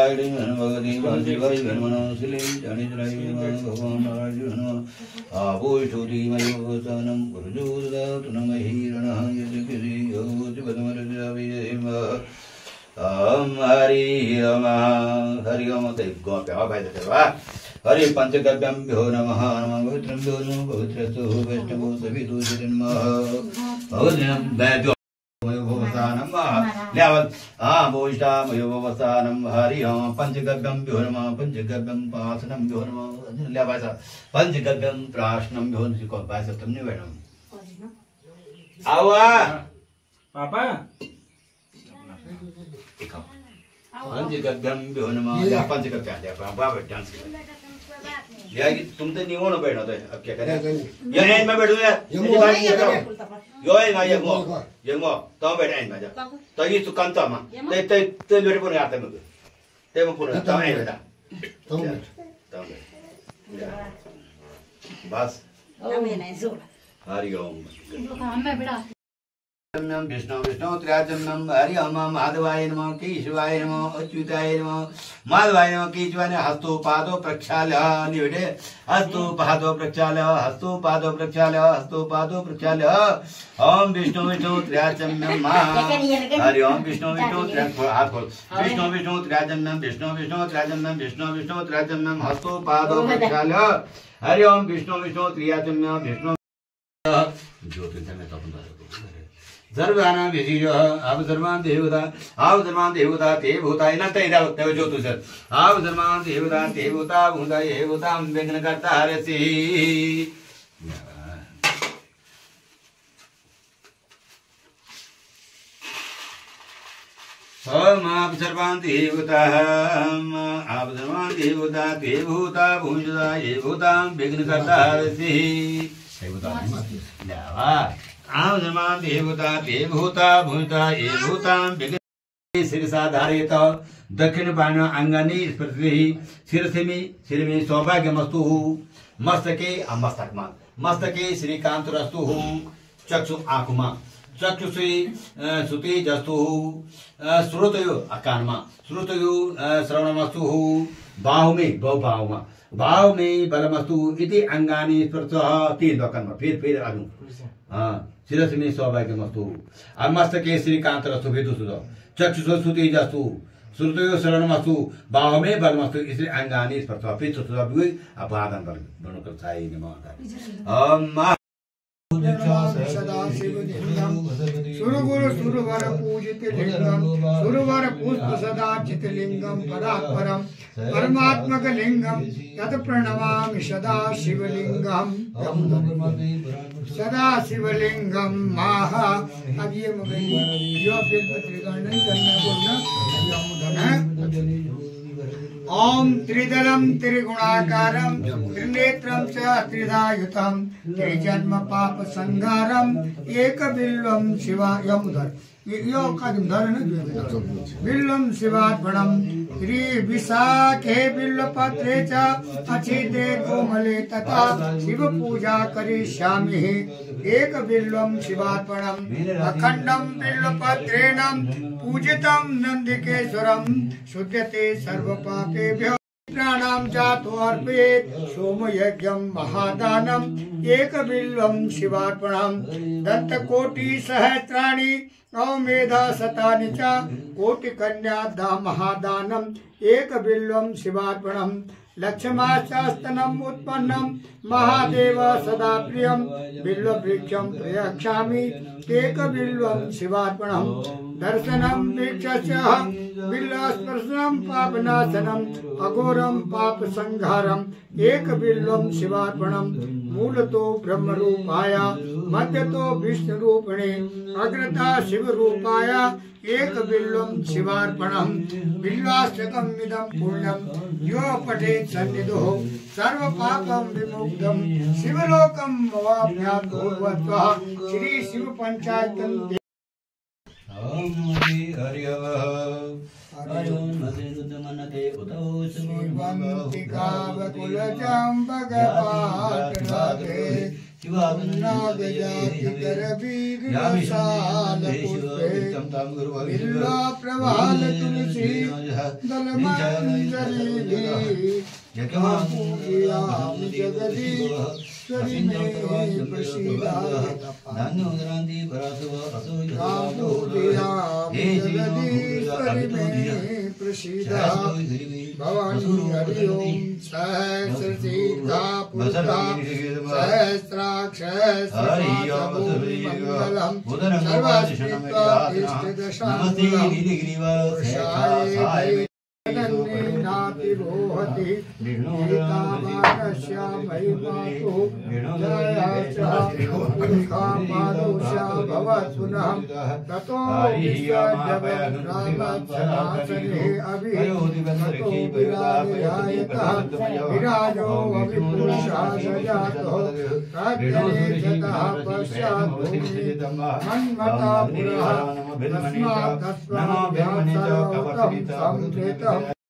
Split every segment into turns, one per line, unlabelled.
शिवाय भगवती वासुदेवाय नमः शिलिं जनित्राय भगवान नारायण नमः आभूषोति मयोवसानं गुरुजो ददातु नमः हिरणः यजकिरी योति पदमरजावियेम हरि ओम हरि ओम ते गोप्या भाई देवा हरि पंचगव्यम्भ्यो नमः नमः पवित्रम्भ्यो नमः पवित्रस्तु वैष्णवो सवितु नमः भगवतं वैद्यो मयोभवसानं ल्यावत् मयोभवसानं हरि ओम पंचगव्यम्भ्यो नमः पंचगव्यं पासनम्भ्यो नमः ल्यावासा पंचगव्यं प्राशनम्भ्यो नमः भाई सब तुमने बैठो आवा
पापा
पंचगव्यम्भ्यो नमः या पंचगव्या या बाबा डांस या कि तुम तो नहीं हो ना बैठना तो अब क्या करें ये मैं बैठूं यार यो तो बैठा है मजा तो ये तो कंता मां ते बैठे पुणे आता मुझे ते मैं पुणे तो नहीं बैठा तो बस हरि ओम विष्णु विष्णु त्र्याजन्यम हरि ओम माधवाय नमः केशवाय नमः अच्युताय नमः माधवाय नमः केशवाय नमः हस्तो पादो प्रक्षाल्य निवडे हस्तो पादो प्रक्षाल्य हस्तो पादो प्रक्षाल्य हस्तो पादो प्रक्षाल्य ओम विष्णु विष्णु त्र्याजन्यम हरि ओम विष्णु विष्णु हाथ खोल विष्णु विष्णु त्र्याजन्यम विष्णु विष्णु त्र्याजन्यम विष्णु विष्णु त्र्याजन्यम हस्तो पादो प्रक्षाल्य हरि ओम विष्णु विष्णु त्र्याजन्यम विष्णु ज्योतिर्मय में तपन सर्वानां विधियो आवधर्मान देवता ते भूता इनंत इदा तव ज्योति सर आवधर्मान देवता ते भूता भूता ये भूता विघ्नकर्ता हरसि ओम आप सर्वान् देवता आवधर्मान देवता ते भूता भूता ये भूता विघ्नकर्ता हरसि देवता आवधर्मान देवता ते भूता भूता ये भूता शिरसा धारयत दक्षिण बाण अंगनी स्पृशति शिरसि सौभाग्यमस्तु मस्तके मस्तके श्रीकांतरस्तु चक्षु आंखमा चक्षुषी सुतेजस्तु श्रोतयो अकानमा श्रोतयो श्रवणमस्तु बाहुमे भाव में बलमस्तु इति अंगानि स्पृशः तीन दकन फिर आजू हाँ शिरस में सौभाग्यमस्तु मस्तके श्रीकांतरस्तु भेदुसुतो चक्षुषु सुतेजस्तु श्रुतयो शरणमस्तु बाह में बलमस्तु इसलिए अंगानि स्पर्शः फिर सुतुभि अपादन पर बनकर साई नमः सुरगुरु सुरवर पूजित लिंगम सुरवर पुष्प सदाचित लिंगम परात्परम परमात्मक लिंगम तत् प्रणमामि सदा शिवलिंगम माहा। अब ये यो नहीं करना बोलना ओम त्रिदलम त्रिगुणाकारम त्रिनेत्रम च त्रिधायुतम त्रिजन्म पाप संहारम एक बिल्वम शिवायम उधर यो का उधर है बिल्वम शिवार्पणम श्री विशाखे बिल्वपत्रे च अचिदे कोमले तथा शिव पूजा करिष्यामि एक बिल्वम शिवार्पणम अखंडम बिल्वपत्रेण पूजितं नंदिकेश्वरम शुद्ध्यते सर्व पापेभ्यो प्राणां जातो अर्पयेत् सोमयज्ञं महादानम् एक बिल्वं शिवार्पणम् दन्तकोटि सहस्राणि नवमेधा शतानि च कोटिकन्यादा महादानम् एक बिल्वं शिवार्पणम् लक्ष्माशास्तनम् उत्पन्नं महादेव सदा प्रियं बिल्ववृक्षं प्रयच्छामि एक बिल्वं शिवार्पणम् दर्शनं वृक्षस्य बिल्वस्पर्शनं पापनाशनम् अघोरं पापसंहारम् एक बिल्वं शिवार्पणम् मूलतो ब्रह्मरूपाय मध्यतो विष्णुरूपिणे अग्रता शिवरूपाय एक बिल्वं शिवार्पणम् बिल्वाष्टकम् इदं पुण्यं यो पठेत् सन्निधौ सर्व पापं विमुक्तं शिवलोकं भवाभ्यां भूर्भुवः श्री शिव पंचायतन। ओम हरि ओम मनते उतो शिवंतिका वकुलजं भगवान्
प्रभाल तुलसी जगदीश्वरी में प्रसीदा भवानी हरि ओम सहस्रशीर्षा पुरुषा सहस्राक्ष सहस्रमंगलम सर्वस्मिताष्टदशामूलम नातिरोहति एतावानस्या महिमातु जयाचा भवत् पुनः ततो विश्वजगन्नाथसनातने अभिततो विराजयतः विराजो अभिपुरुषः सजातो राज्यने जतः पश्चात् मन्मता पुरः तस्मात् तस्मात् संप्रेतः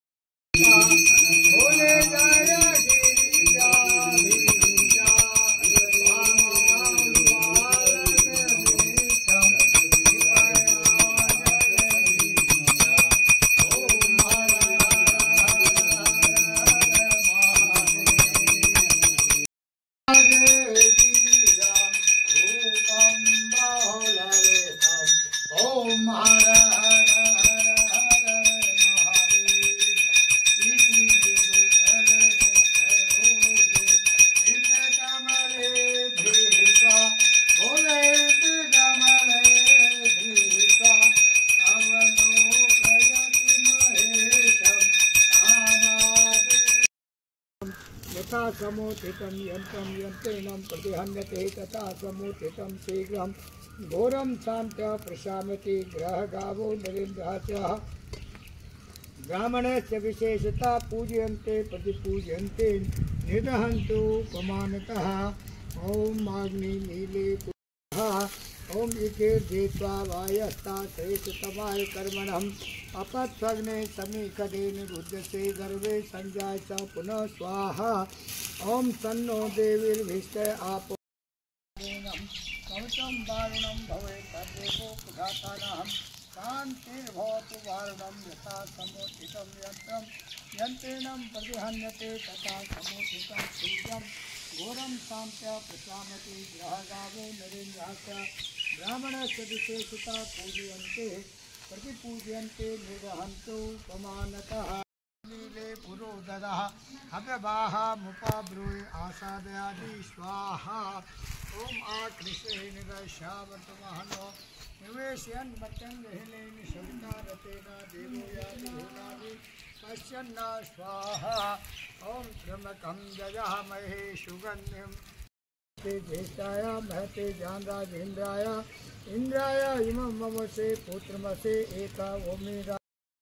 यथा समुत्थितं यन्त्रं यन्त्रेणं प्रतिहन्यते तथा समुत्थितं शीघ्रं घोरं शान्त्या प्रशामति ग्रहगावो नरेन्द्रः च ब्राह्मणस्य विशेषता पूज्यन्ते प्रतिपूज्यन्ते निर्दहन्तु पमानतः ॐ अग्निनीले ओम इके देत्वा वायस्ता श्रेष्ठतमाय कर्मणम् अपत्स्वग्ने समीकदे निरुद्धसे गर्भे संजाय च पुनः स्वाहा ओम सन्नो देवीर्भिष्ट आपो कवचं वारुणं भवेत् तद्देवो प्रघातानां शान्तिर्भवतु वारुणं यथा समुत्थितं यन्त्रं यन्त्रेणं प्रतिहन्यते तथा समुत्थितं शीघ्रं घोरं शान्त्या प्रशामति ग्रहगावो नरेन्द्रः च ब्राह्मणस्य विशेषता पूजयन्ते प्रतिपूजयन्ते निर्वहन्तु पमानतः नीले पुरोदरः हव्यवाः मुपाब्रूहि आसादयादि स्वाहा ओम आकृष्णे निरशावर्तमानो निवेशयन् मत्यङ्गहिलेन सवितारतेन देवो यानि भूतानि पश्यन्ना स्वाहा ओम त्र्यम्बकं जजामहे सुगन्धिं ज्येष्ठाय महते जानराजेन्द्राय इंद्राय इमं मम से पुत्रमसे एका ओमेरा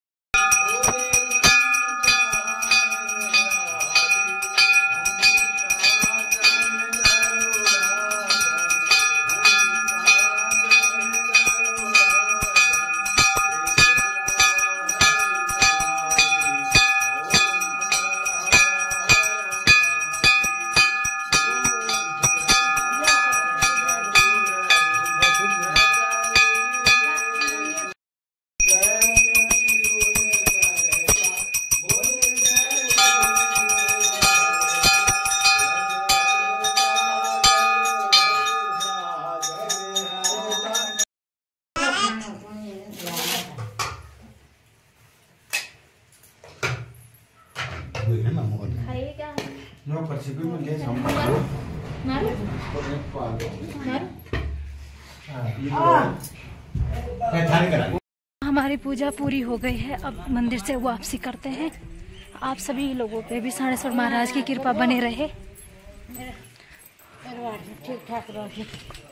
हमारी पूजा पूरी हो गई है। अब मंदिर से वापसी करते हैं। आप सभी लोगों पे भी साणेश्वर महाराज की कृपा बने रहे।
ठीक ठाक रहे।